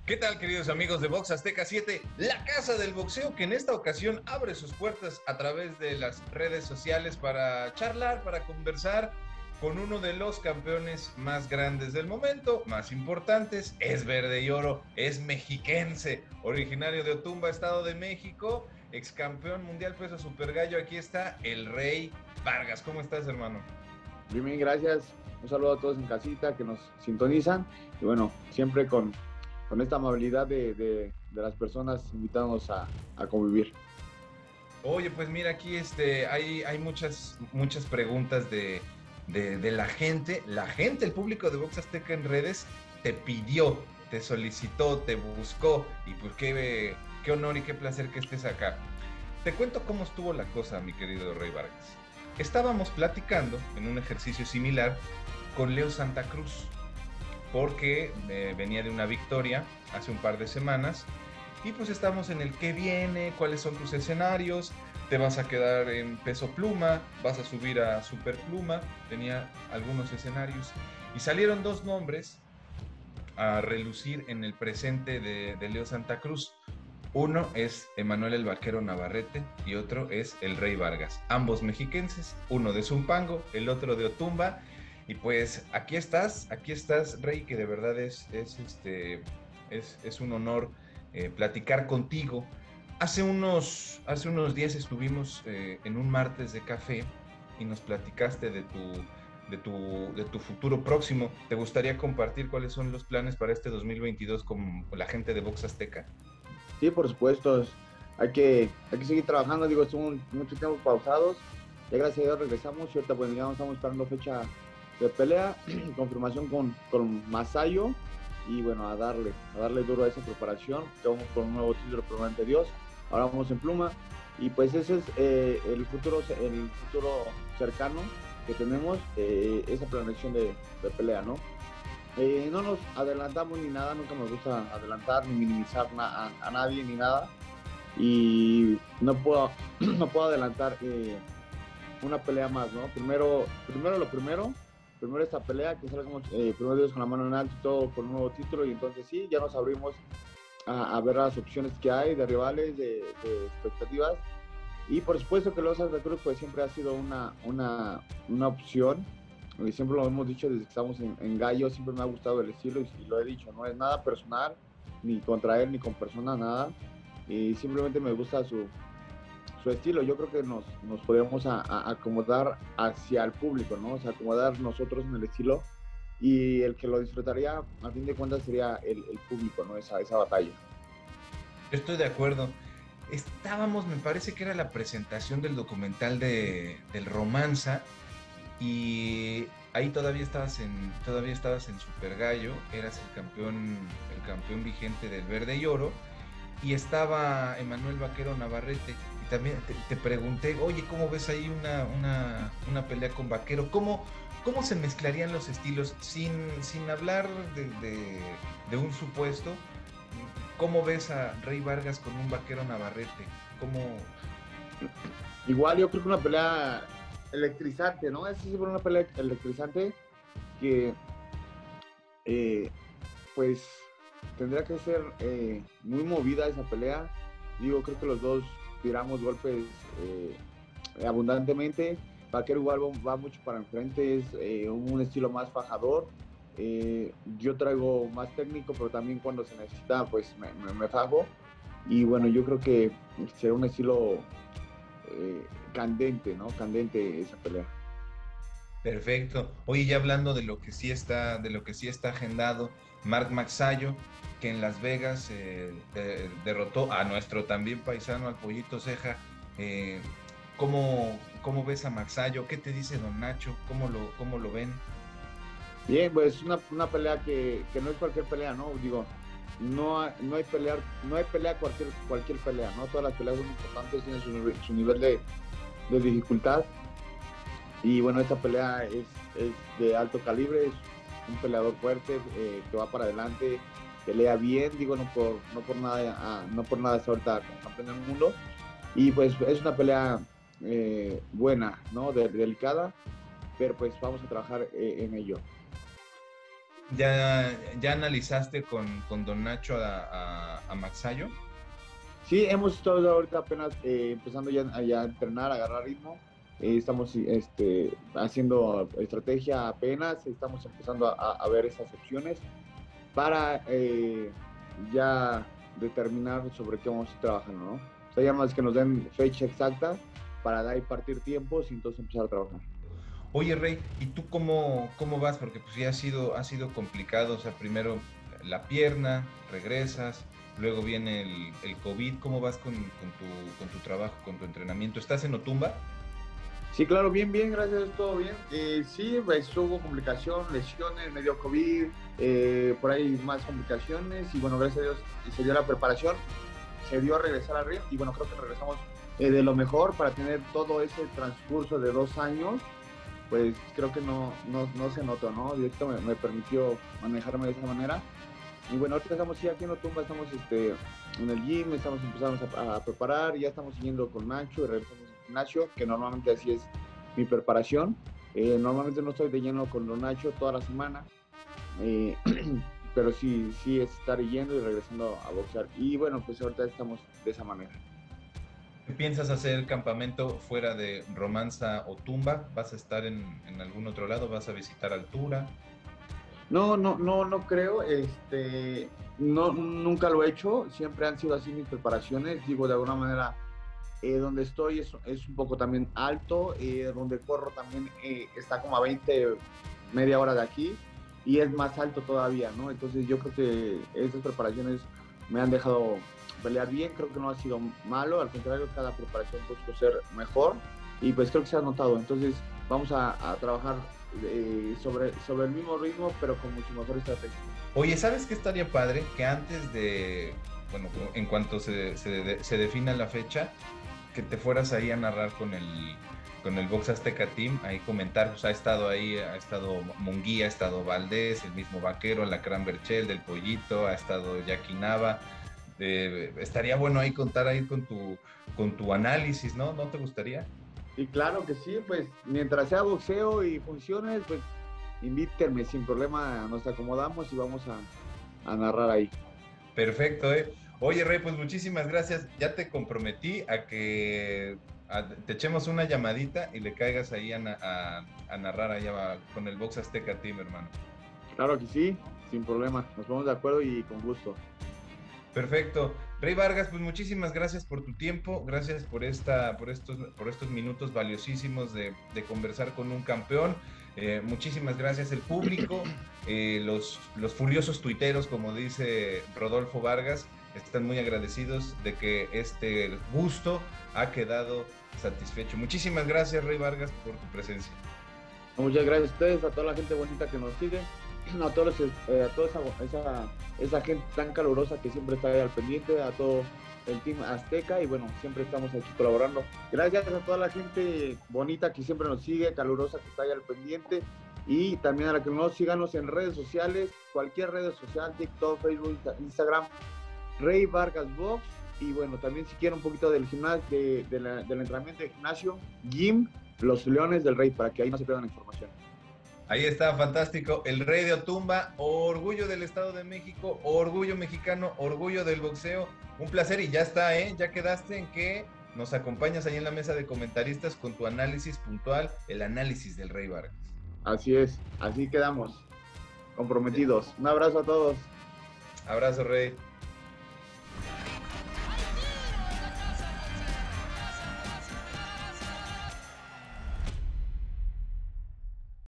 ¿Qué tal, queridos amigos de Box Azteca 7? La casa del boxeo que en esta ocasión abre sus puertas a través de las redes sociales para charlar, para conversar con uno de los campeones más grandes del momento, más importantes. Es verde y oro, es mexiquense, originario de Otumba, Estado de México, ex campeón mundial peso super gallo. Aquí está el Rey Vargas. ¿Cómo estás, hermano? Bien, bien, gracias. Un saludo a todos en casita que nos sintonizan. Y bueno, siempre con esta amabilidad de las personas invitándonos a convivir. Oye, pues mira, aquí hay muchas preguntas de la gente. La gente, el público de Box Azteca en redes, te pidió, te solicitó, te buscó. Y pues qué honor y qué placer que estés acá. Te cuento cómo estuvo la cosa, mi querido Rey Vargas. Estábamos platicando en un ejercicio similar con Leo Santa Cruz, porque venía de una victoria hace un par de semanas. Y pues estamos en el qué viene, cuáles son tus escenarios, te vas a quedar en peso pluma, vas a subir a super pluma, tenía algunos escenarios. Y salieron dos nombres a relucir en el presente de Leo Santa Cruz. Uno es Emanuel el Vaquero Navarrete y otro es el Rey Vargas. Ambos mexiquenses, uno de Zumpango, el otro de Otumba. Y pues aquí estás, Rey, que de verdad es un honor platicar contigo. Hace unos días estuvimos en un martes de café y nos platicaste de tu futuro próximo. ¿Te gustaría compartir cuáles son los planes para este 2022 con la gente de Box Azteca? Sí, por supuesto, hay que seguir trabajando. Digo, estuvo mucho tiempo pausados. Ya gracias a Dios regresamos y ahorita pues ya estamos esperando fecha de pelea, confirmación con Masayo. Y bueno, a darle duro a esa preparación. Vamos con un nuevo título, probablemente Dios. Ahora vamos en pluma. Y pues ese es el futuro cercano que tenemos, esa planeación de pelea, ¿no? No nos adelantamos ni nada, nunca me gusta adelantar ni minimizar a nadie ni nada. Y no puedo, no puedo adelantar una pelea más, ¿no? Primero esta pelea, que salgamos primero Dios con la mano en alto y todo con un nuevo título, y entonces sí, ya nos abrimos a ver las opciones que hay de rivales, de expectativas. Y por supuesto que los Santa Cruz pues siempre ha sido una opción. Y siempre lo hemos dicho desde que estamos en Gallo, siempre me ha gustado el estilo y lo he dicho, no es nada personal, ni contra él, ni con persona, nada. Y simplemente me gusta su estilo. Yo creo que nos podemos acomodar hacia el público, ¿no? O sea, acomodar nosotros en el estilo, y el que lo disfrutaría, a fin de cuentas, sería el público, ¿no? Esa batalla. Yo estoy de acuerdo. Me parece que era la presentación del documental del Romanza, y ahí todavía estabas en Super Gallo, eras el campeón vigente del Verde y Oro, y estaba Emanuel Vaquero Navarrete. Y también te pregunté, oye, ¿cómo ves ahí una pelea con Vaquero? ¿Cómo se mezclarían los estilos sin hablar de un supuesto? ¿Cómo ves a Rey Vargas con un Vaquero Navarrete? ¿Cómo? Igual yo creo que una pelea electrizante, ¿no? Esa sí fue una pelea electrizante que pues tendría que ser muy movida esa pelea. Digo, creo que los dos tiramos golpes abundantemente. Vaquero igual va mucho para enfrente, es un estilo más fajador. Yo traigo más técnico, pero también cuando se necesita, pues me fajo. Y bueno, yo creo que será un estilo candente, ¿no? Candente esa pelea. Perfecto. Oye, ya hablando de lo que sí está agendado, Marc Magsayo, que en Las Vegas derrotó a nuestro también paisano, al Pollito Ceja. eh, ¿cómo ves a Magsayo? ¿Qué te dice Don Nacho? ¿Cómo lo ven? Bien, pues una pelea que no es cualquier pelea, ¿no? Digo, no hay pelea cualquier pelea, ¿no? Todas las peleas son importantes, tienen su nivel de dificultad. Y bueno, esta pelea es de alto calibre, es un peleador fuerte, que va para adelante, pelea bien, digo, no por nada es ahorita campeón del mundo. Y pues es una pelea buena, ¿no? Delicada, pero pues vamos a trabajar en ello. ¿Ya analizaste con Don Nacho a Maxayo? Sí, hemos estado ahorita apenas empezando ya a entrenar, a agarrar ritmo. Estamos haciendo estrategia apenas, estamos empezando a ver esas opciones para ya determinar sobre qué vamos a ir trabajando, ¿no? O sea, ya más que nos den fecha exacta para de ahí partir tiempos y entonces empezar a trabajar. Oye, Rey, ¿y tú cómo vas? Porque pues ya ha sido complicado, o sea, primero la pierna, regresas, luego viene el COVID. ¿Cómo vas con tu trabajo, con tu entrenamiento? ¿Estás en Otumba? Sí, claro, bien, bien, gracias, todo bien. Sí, pues hubo complicación, lesiones, medio COVID, por ahí más complicaciones y bueno, gracias a Dios se dio la preparación, se dio a regresar al ring y bueno, creo que regresamos de lo mejor para tener todo ese transcurso de 2 años, pues creo que no se notó, ¿no? Directo me permitió manejarme de esa manera. Y bueno, ahorita estamos sí, aquí en Otumba, estamos en el gym, estamos empezando a preparar, ya estamos siguiendo con Nacho y regresamos al gimnasio, que normalmente así es mi preparación. Normalmente no estoy de lleno con Don Nacho toda la semana, eh, pero sí es estar yendo y regresando a boxear. Y bueno, pues ahorita estamos de esa manera. ¿Piensas hacer campamento fuera de Romanza o Tumba? ¿Vas a estar en algún otro lado? ¿Vas a visitar Altura? No creo, no, nunca lo he hecho, siempre han sido así mis preparaciones, digo, de alguna manera, donde estoy es un poco también alto, donde corro también está como a 20, media hora de aquí, y es más alto todavía, ¿no? Entonces yo creo que estas preparaciones me han dejado pelear bien, creo que no ha sido malo, al contrario, cada preparación busco ser mejor, y pues creo que se ha notado, entonces vamos a trabajar sobre el mismo ritmo, pero con mucho mejor estrategia. Oye, ¿sabes qué estaría padre? Que antes de, bueno, en cuanto se defina la fecha, que te fueras ahí a narrar con el Box Azteca Team, ahí comentar, pues ha estado Munguía, ha estado Valdés, el mismo Vaquero, Lacrán Berchel, del Pollito, ha estado Jackie Nava. Estaría bueno ahí contar ahí con tu análisis, ¿no? ¿No te gustaría? Y claro que sí, pues mientras sea boxeo y funcione, pues invítenme sin problema, nos acomodamos y vamos a narrar ahí. Perfecto, ¿eh? Oye, Rey, pues muchísimas gracias. Ya te comprometí a que te echemos una llamadita y le caigas ahí a narrar allá con el Box Azteca Team, hermano. Claro que sí, sin problema, nos ponemos de acuerdo y con gusto. Perfecto. Rey Vargas, pues muchísimas gracias por tu tiempo, gracias por estos minutos valiosísimos de conversar con un campeón. Muchísimas gracias el público, los furiosos tuiteros, como dice Rodolfo Vargas, están muy agradecidos de que este gusto ha quedado satisfecho. Muchísimas gracias, Rey Vargas, por tu presencia. Muchas gracias a ustedes, a toda la gente bonita que nos sigue, a toda esa gente tan calurosa que siempre está ahí al pendiente, a todo el Team Azteca y bueno, siempre estamos aquí colaborando. Gracias a toda la gente bonita que siempre nos sigue, calurosa que está ahí al pendiente y también a la que nos síganos en redes sociales, cualquier red social, TikTok, Facebook, Instagram, Rey Vargas Box y bueno, también si quieren un poquito del gimnasio, del entrenamiento de gimnasio, Gym, Los Leones del Rey, para que ahí no se pierdan información. Ahí está, fantástico. El Rey de Otumba, orgullo del Estado de México, orgullo mexicano, orgullo del boxeo. Un placer y ya está, ¿eh? Ya quedaste en que nos acompañas ahí en la mesa de comentaristas con tu análisis puntual, el análisis del Rey Vargas. Así es, así quedamos, comprometidos. Un abrazo a todos. Abrazo, Rey.